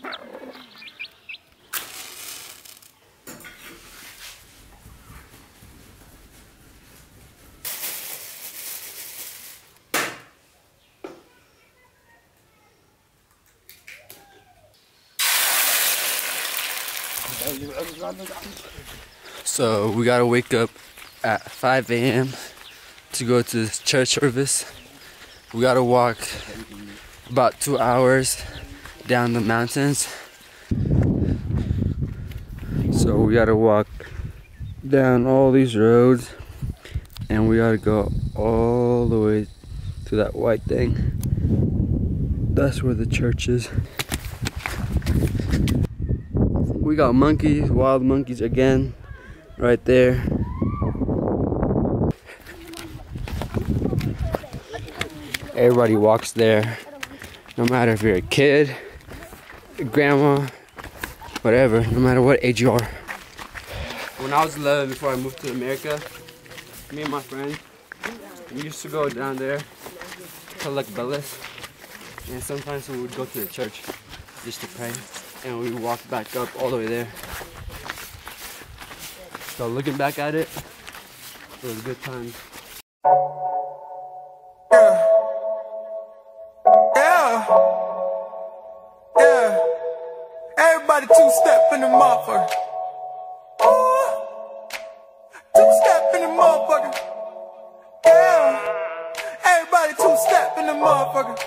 So we gotta wake up at 5 a.m. to go to this church service. We gotta walk about 2 hours down the mountains. So we gotta walk down all these roads and we gotta go all the way to that white thing. That's where the church is. We got monkeys, wild monkeys again, right there. Everybody walks there, no matter if you're a kid, a grandma, whatever, no matter what age you are. When I was 11, before I moved to America, me and my friend, we used to go down there, collect bellas, and sometimes we would go to the church just to pray. And we walked back up all the way there. So looking back at it, it was good times. Yeah. Everybody two-step in the motherfucker. Two-step in the motherfucker. Yeah. Everybody two-step in the motherfucker.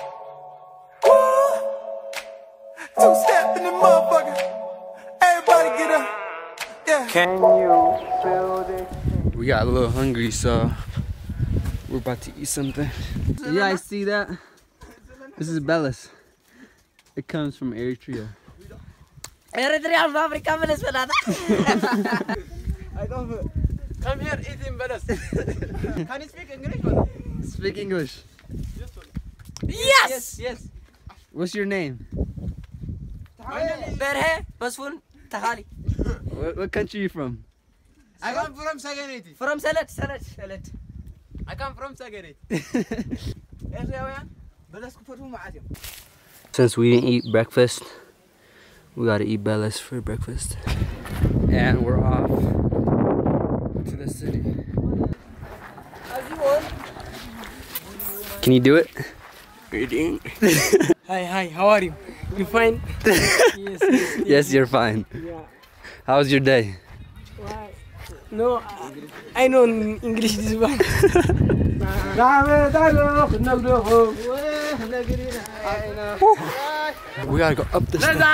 Two-step in the motherfucker. Everybody get up. Yeah. Can you feel this? We got a little hungry, so we're about to eat something. You guys see that? This is bellas. It comes from Eritrea. Eritrea of Africa, Venezuela. I don't come here eating bellas. Can you speak English? Speak English. Yes! Yes. What's your name? Berhe, Basfun, Tahali. What country are you from? I come from Saganeti. From Salet. I come from Saganeti. Since we didn't eat breakfast, we gotta eat bellas for breakfast. And we're off to the city. Can you do it? Greeting. Hi, how are you? You fine? Yes. Yes, you're fine. Yeah. How's your day? Why? No, I know English this one. We gotta go up this thing.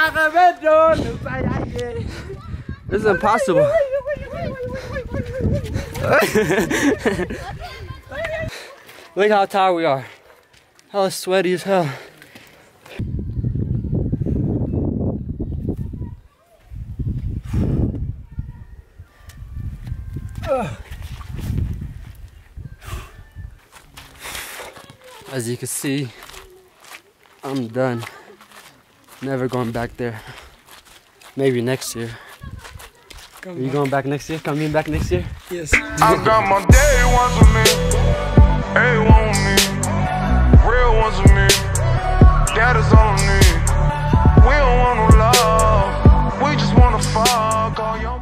This is impossible. Look how tired we are. Hella sweaty as hell. As you can see, I'm done. Never going back there. Maybe next year. Are you going back next year? Coming back next year? Yes. I got my day ones with me, A1 with me, real ones with me, that is all I need. We don't want no love, we just wanna fuck all your